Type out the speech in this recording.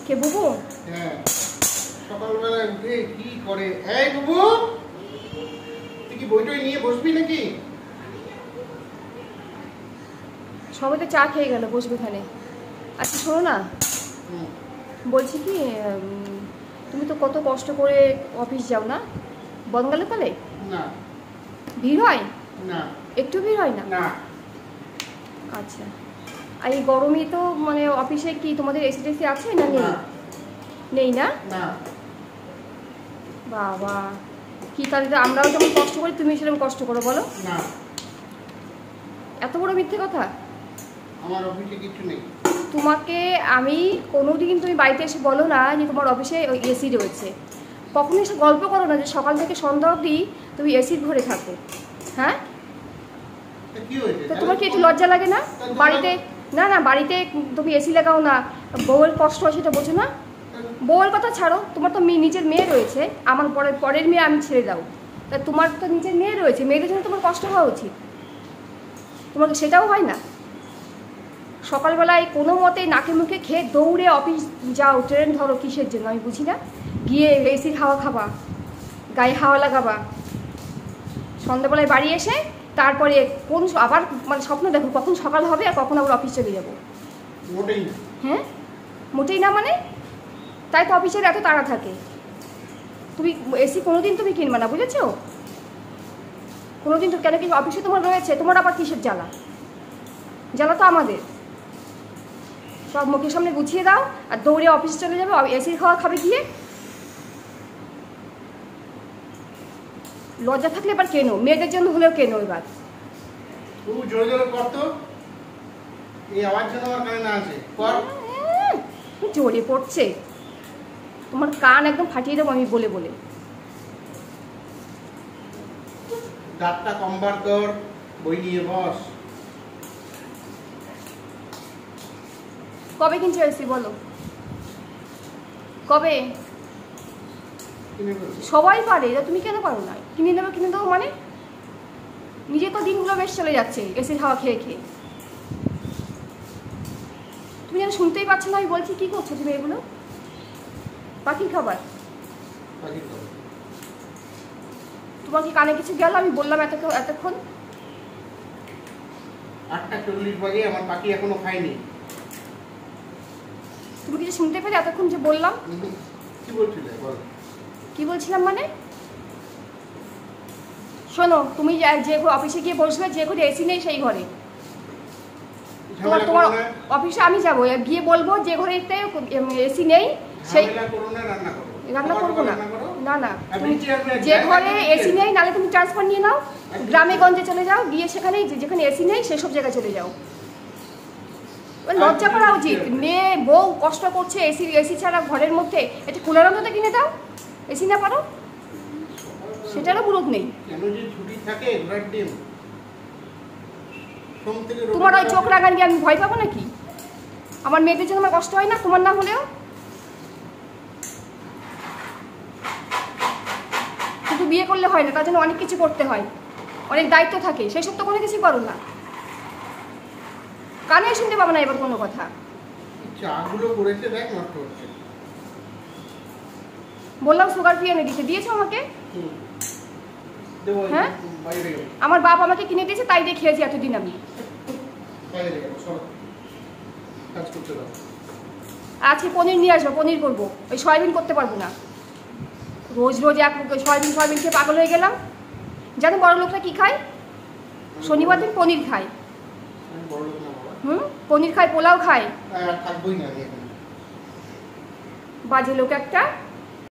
কে বুবু? হ্যাঁ, সকালবেলা উঠে কি করে? এই বুবু, তুই কি বইটই নিয়ে বসবি নাকি? সবাই তো চা খেয়ে গেল, বসবে এখানে। আচ্ছা শোনো না, বলছি কি, তুমি তো কত কষ্ট করে অফিস যাও না, বনগালে তালে? না। ভিড় হয় না। একটু ভিড় হয় না? না। আচ্ছা, আর এই গরমে তো মানে অফিসে কি তোমাদের এসি টেসি আছে না নেই? নেই না? না। বাবা, কি তাহলে আমরাও যেমন কষ্ট করি তুমি সেরকম কষ্ট করো বলো? না। এত বড় মিথ্যে কথা। আমার অফিসে কিছু নেই। তোমাকে আমি কোনোদিন তুমি বাড়িতে এসে বলো না যে তোমার অফিসে ওই এসি রয়েছে। কখনো এসে গল্প করো না যে সকাল থেকে সন্ধ্যা অবধি তুমি এসির ঘরে থাকো। হ্যাঁ, তো তোমার কি একটু লজ্জা লাগে না? বাড়িতে না না, বাড়িতে তুমি এসি লাগাও না, বউয়ের কষ্ট হয় সেটা বোঝো না? বউয়ের কথা ছাড়ো, তোমার তো নিজের মেয়ে রয়েছে, আমার পরের মেয়ে আমি ছেড়ে দাও, তা তোমার তো নিজের মেয়ে রয়েছে, মেয়েদের জন্য তোমার কষ্ট হওয়া উচিত। তোমাকে সেটাও হয় না? সকালবেলায় কোনো মতে নাকে মুখে খেয়ে দৌড়ে অফিস যাও, ট্রেন ধরো, কিসের জন্য আমি বুঝি না। গিয়ে এসির হাওয়া খাবা, গায়ে হাওয়া লাগাবা, সন্ধ্যাবেলায় বাড়ি এসে তারপরে কোন আবার মানে স্বপ্ন দেখো কখন সকাল হবে আর কখন আবার অফিস চলে যাবো। মোটেই না। হ্যাঁ, মোটেই না মানে? তাই তো অফিসের এত তাড়া থাকে। তুমি এসি কোনোদিন তুমি কিনবে না, বুঝেছো? কোনোদিন তো, কেন কি অফিসে তোমার রয়েছে, তোমার আবার কিসের জ্বালা? জ্বালা তো আমাদের। সব মুখের সামনে গুছিয়ে দাও আর দৌড়ে অফিসে চলে যাবে, এসির খাওয়া খাবে গিয়ে। লজ্জা থাকলে এবার কেনো, মেয়েদের জন্য হলেও কেনো এবার। তুই জোরে জোরে কর তো, এই আওয়াজ যেন আমার কানে না আসে। কর। জোরে পড়ছে, তোমার কান একদম ফাটিয়ে দেবো আমি বলে বলে। দাঁতটা কম্বার কর, বই নিয়ে বস। কবে কিনছো এসি বলো? কবে? সবাই পারে, এটা তুমি কেন পারো না? কিনে দেবো, কিনে দেবো মানে? নিজে তো দিনগুলো বেশ চলে যাচ্ছে এসির হাওয়া খেয়ে খেয়ে। তুমি যেন শুনতেই পাচ্ছ না আমি বলছি, কি করছো তুমি এগুলো? পাখির খাবার। তোমার কি কানে কিছু গেল? আমি বললাম এতক্ষণ। 8:40 বাজে, আমার পাখি এখনো খায়নি। তুমি কিছু শুনতে পেলে এতক্ষণ যে বললাম? কি বলছিলে বল? কি বলছিলাম মানে? শোনো, তুমি যে অফিসে গিয়ে বসবে, যে ঘরে এসি নেই সেই ঘরে। তোমার অফিসে আমি যাবো, গিয়ে বলবো যে ঘরে এসি নেই সেই রান্না করবো না। না না, যে ঘরে এসি নেই, নাহলে তুমি ট্রান্সফার নিয়ে নাও, গ্রামে গঞ্জে চলে যাও, গিয়ে সেখানে যেখানে এসি নেই সেসব জায়গায় চলে যাও। লজ্জা করা উচিত। মেয়ে বউ কষ্ট করছে এসি ছাড়া ঘরের মধ্যে, এটা কুলার অন্তত কিনে দাও। এসি না পারো সেটারও বুড়োক নেই। তোমার ওই চোখ রাগান গিয়ে আমি ভয় পাবো নাকি? আমার মেয়েদের জন্য আমার কষ্ট হয় না? তোমার না হলেও শুধু বিয়ে করলে হয় না, তার জন্য অনেক কিছু করতে হয়, অনেক দায়িত্ব থাকে, সেসব তো কোনো কিছু করো না। কানে শুনতে পাবো না এবার কোনো কথা। বললাম সুগার ফ্রি এনে দিতে, দিয়েছো আমাকে? হ্যাঁ, আমার বাপ আমাকে কিনে দিয়েছে, তাই দিয়ে খেয়েছি এতদিন আমি। আজকে পনির নিয়ে আসবো, পনির করবো, ওই সয়াবিন করতে পারবো না। রোজ রোজ এক সয়াবিন খেয়ে পাগল হয়ে গেলাম। জানো বড় লোকরা কি খায়? শনিবার দিন পনির খায়। পনির খায়, পোলাও খায়। বাজে লোক একটা।